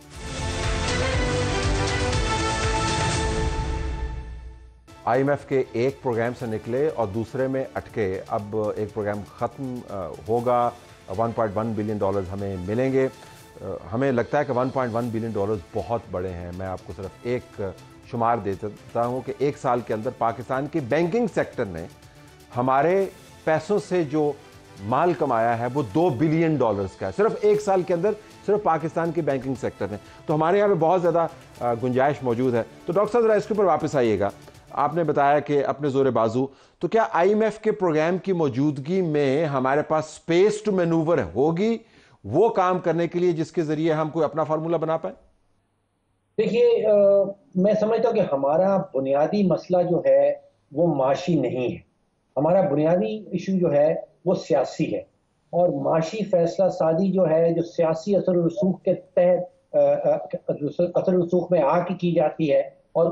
IMF کے ایک پروگرام سے نکلے اور دوسرے میں اٹکے, اب ایک پروگرام ختم ہوگا 1.1 बिलियन डॉलर्स हमें मिलेंगे। हमें लगता है कि 1.1 बिलियन डॉलर्स बहुत बड़े हैं। मैं आपको सिर्फ एक शुमार दे देता हूँ कि एक साल के अंदर पाकिस्तान की बैंकिंग सेक्टर ने हमारे पैसों से जो माल कमाया है वो 2 बिलियन डॉलर्स का है, सिर्फ एक साल के अंदर, सिर्फ पाकिस्तान की बैंकिंग सेक्टर ने। तो हमारे यहाँ पे बहुत ज़्यादा गुंजाइश मौजूद है। तो डॉक्टर साहब ज़रा इसके ऊपर वापस आइएगा। आपने बताया कि अपने ज़ोर बाजू, तो क्या IMF के प्रोग्राम की मौजूदगी में हमारे पास स्पेस टू मैनूवर होगी वो काम करने के लिए जिसके ज़रिए हम कोई अपना फार्मूला बना पाए? देखिए, मैं समझता हूँ कि हमारा बुनियादी मसला जो है वो माशी नहीं है। हमारा बुनियादी इशू जो है वो सियासी है, और माशी फैसला साजी जो है, जो सियासी असर रसूख के तहत असर रसूख में आके की जाती है, और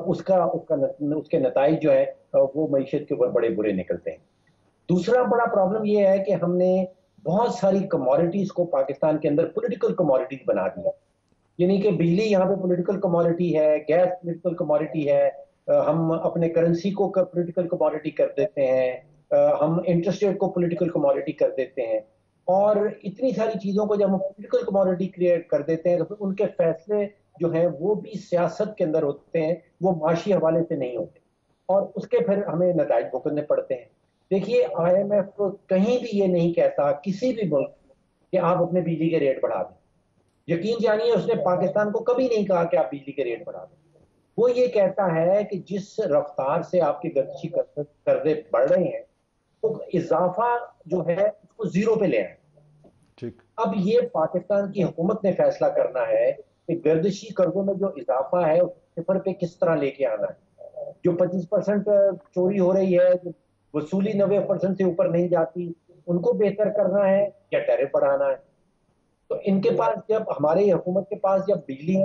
उसके नताइज जो है वो मईशत के ऊपर बड़े बुरे निकलते हैं। दूसरा बड़ा प्रॉब्लम ये है कि हमने बहुत सारी कमोडिटीज को पाकिस्तान के अंदर पॉलिटिकल कमोडिटीज बना दिया। यानी कि बिजली यहाँ पे पॉलिटिकल कमोडिटी है, गैस पॉलिटिकल कमोडिटी है, हम अपने करेंसी को पॉलिटिकल कमोडिटी कर देते हैं, हम इंटरेस्ट रेट को पॉलिटिकल कमोडिटी कर देते हैं, और इतनी सारी चीज़ों को जब हम पॉलिटिकल कमोडिटी क्रिएट कर देते हैं तो फिर उनके फैसले जो हैं वो भी सियासत के अंदर होते हैं, वो माशी हवाले से नहीं होते, और उसके फिर हमें नताइज भुगतने पड़ते हैं। देखिए, IMF कहीं भी ये नहीं कहता किसी भी मुल्क कि आप अपने बिजली के रेट बढ़ा दें। यकीन जानिए, उसने पाकिस्तान को कभी नहीं कहा कि आप बिजली के रेट बढ़ा दें। वो ये कहता है कि जिस रफ्तार से आपके गर्दिशी कर्जे बढ़ रहे हैं तो इजाफा जो है उसको जीरो पे ले आए। ठीक। अब ये पाकिस्तान की हुकूमत ने फैसला करना है कि गर्दिशी कर्जों में जो इजाफा है उस सिफर पे किस तरह लेके आना है। जो 25% चोरी हो रही है, जो वसूली 90% से ऊपर नहीं जाती, उनको बेहतर करना है या टैरिफ बढ़ाना है। तो इनके पास, जब हमारे हुकूमत के पास जब बिजली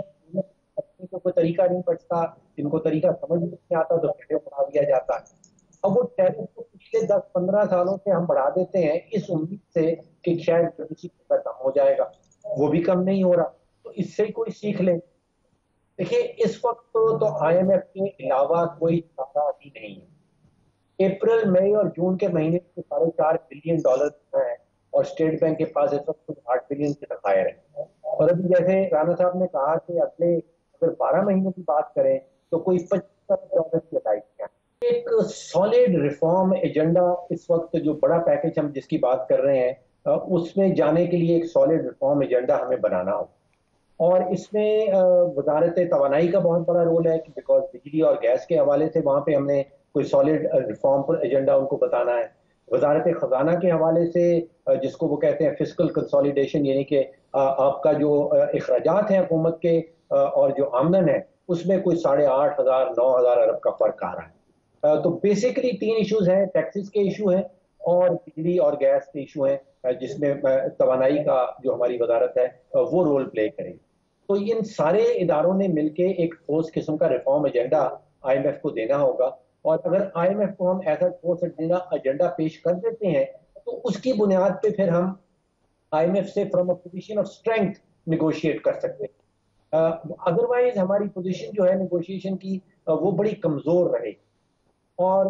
को कोई तरीका नहीं बचता, इनको तरीका समझ नहीं आता, तो टैरिफ बढ़ा दिया जाता है। अब वो टैरिफ को पिछले 10-15 सालों से हम बढ़ा देते हैं इस उम्मीद से कि शायद किसी का कम हो जाएगा, वो भी कम नहीं हो रहा। तो इससे कोई सीख ले। देखिए, इस वक्त तो IMF के अलावा कोई चारा भी नहीं है। अप्रैल, मई और जून के महीने में 4.5 बिलियन डॉलर है, और स्टेट बैंक के पास इस वक्त 8 बिलियन के ज़खायर है। और अभी जैसे राना साहब ने कहा कि अगले अगर 12 महीनों की बात करें तो कोई 25 डॉलर की अदायगी है। एक सॉलिड रिफॉर्म एजेंडा इस वक्त, जो बड़ा पैकेज हम जिसकी बात कर रहे हैं, उसमें जाने के लिए एक सॉलिड रिफॉर्म एजेंडा हमें बनाना हो, और इसमें वजारत तवानाई का बहुत बड़ा रोल है, बिकॉज बिजली और गैस के हवाले से वहाँ पे हमने कोई सॉलिड रिफॉर्म एजेंडा उनको बताना है। वजारत खजाना के हवाले से, जिसको वो कहते हैं फिस्कल कंसोलिडेशन, यानी कि आपका जो अखराजात हैं हुकूमत के और जो आमदन है उसमें कोई 8,500-9,000 अरब का फर्क आ रहा है। तो बेसिकली 3 इश्यूज हैं, टैक्सेस के इशू हैं और बिजली और गैस के इशू हैं, जिसमें तवानाई का जो हमारी वजारत है वो रोल प्ले करेगी। तो इन सारे इदारों ने मिलके एक ठोस किस्म का रिफॉर्म एजेंडा IMF को देना होगा, और अगर IMF को हम ऐसा ठोस एजेंडा पेश कर देते हैं तो उसकी बुनियाद पे फिर हम IMF से from a position of strength negotiate कर सकते हैं। अदरवाइज हमारी पोजीशन जो है निगोशिएशन की वो बड़ी कमजोर रहे। और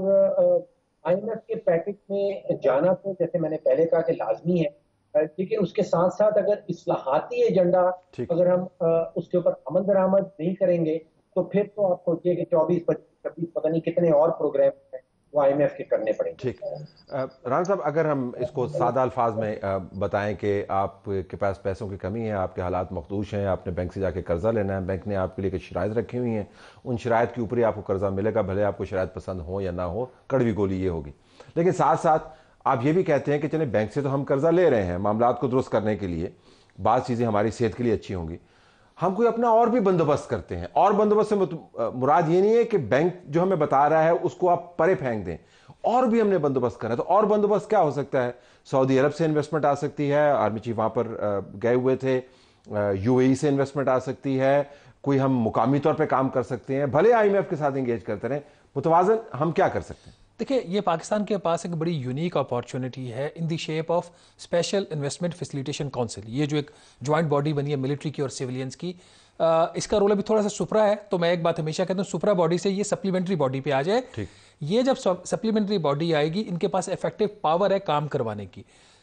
IMF के पैकेज में जाना तो जैसे मैंने पहले कहा कि लाजमी है, लेकिन उसके साथ साथ अगर इस्लाहाती एजेंडा अगर हम उसके ऊपर अमल दरामद नहीं करेंगे तो फिर तो आप सोचिए कि 24, 25, 26 पता नहीं कितने और प्रोग्राम हैं वो IMF के करने पड़ेंगे। ठीक। राना साहब, अगर हम इसको सादा अल्फाज में बताएं कि आपके पास पैसों की कमी है, आपके हालात मखदूश हैं, आपने बैंक से जाके कर्जा लेना है, बैंक ने आपके लिए कुछ शराइत रखी हुई हैं, उन शराइत के ऊपर ही आपको कर्जा मिलेगा, भले आपको शराइत पसंद हो या ना हो, कड़वी गोली ये होगी। लेकिन साथ साथ आप ये भी कहते हैं कि चले बैंक से तो हम कर्जा ले रहे हैं मामलात को दुरुस्त करने के लिए, बात चीज़ें हमारी सेहत के लिए अच्छी होंगी, हम कोई अपना और भी बंदोबस्त करते हैं। और बंदोबस्त से मुराद ये नहीं है कि बैंक जो हमें बता रहा है उसको आप परे फेंक दें, और भी हमने बंदोबस्त करना है। तो और बंदोबस्त क्या हो सकता है? सऊदी अरब से इन्वेस्टमेंट आ सकती है, आर्मी चीफ वहाँ पर गए हुए थे, UAE से इन्वेस्टमेंट आ सकती है, कोई हम मुकामी तौर पर काम कर सकते हैं, भले IMF के साथ इंगेज करते रहें, मुतवाज़न हम क्या कर सकते हैं? देखिए, ये पाकिस्तान के पास एक बड़ी यूनिक अपॉर्चुनिटी है in the shape of special investment facilitation council. ये जो एक जॉइंट बॉडी बनी है मिलिट्री की और सिविलियंस की, इसका रोल अभी थोड़ा सा सुपरा है। तो मैं एक बात हमेशा कहता हूँ, सुपरा बॉडी से ये सप्लीमेंट्री बॉडी पे आ जाए। ये जब सप्लीमेंट्री बॉडी आएगी, इनके पास इफेक्टिव पावर है काम करवाने की।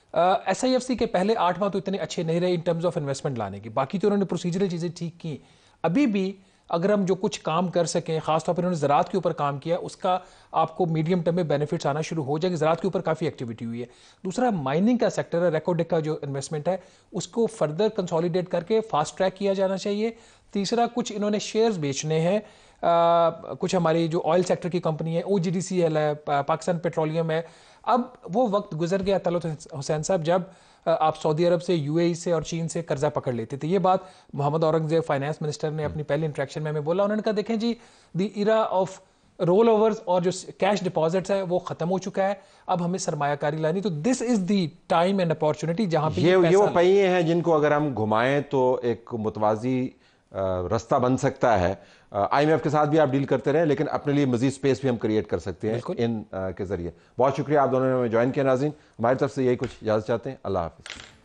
SIFC کے پہلے 8 ماہ تو اتنے اچھے نہیں رہے ان ٹرمز آف انویسٹمنٹ لانے کی، باقی تو انہوں نے پروسیجرل چیزیں ٹھیک کی. ابھی بھی اگر ہم جو کچھ کام کر سکیں، خاص طور پر انہوں نے زراعت کے اوپر کام کیا، اس کا آپ کو میڈیم ٹرم میں بینیفٹس آنا شروع ہو جائے گا. زراعت کے اوپر کافی ایکٹیویٹی ہوئی ہے. دوسرا مائننگ کا سیکٹر ہے، ریکوڈک کا جو انویسٹمنٹ ہے اس کو فردر کنسولیڈیٹ کر کے فاسٹ ٹریک کیا جانا چاہیے. تیسرا کچھ انہوں نے شیئرز بیچنے ہیں، کچھ ہماری جو آئل سیکٹر کی کمپنی ہے OGDCL ہے، پاکستان پیٹرولیم ہے. اب وہ وقت گزر گیا طلعت حسین صاحب جب آپ سعودی عرب سے UAE سے اور چین سے قرضہ پکڑ لیتے تھے. یہ بات محمد اورنگزیب فائنانس منسٹر نے اپنی پہلی انٹریکشن میں ہمیں بولا. انہوں نے کہا دیکھیں جی the era of roll overs اور جو کیش ڈپازٹس ہے وہ ختم ہو چکا ہے، اب ہمیں سرمایہ کاری لانی. تو this is the time and opportunity جہاں پہ یہ وہ پہیے ہیں جن کو اگر ہم گھمائیں تو ایک متوازی رستہ بن سکتا ہے. IMF کے ساتھ بھی آپ ڈیل کرتے رہیں، لیکن اپنے لیے مزید سپیس بھی ہم کریٹ کر سکتے ہیں ان کے ذریعے. بہت شکریہ آپ دونوں نے ہمیں جوائن کیا. ناظرین ہماری طرف سے یہی کچھ اجازت چاہتے ہیں. اللہ حافظ.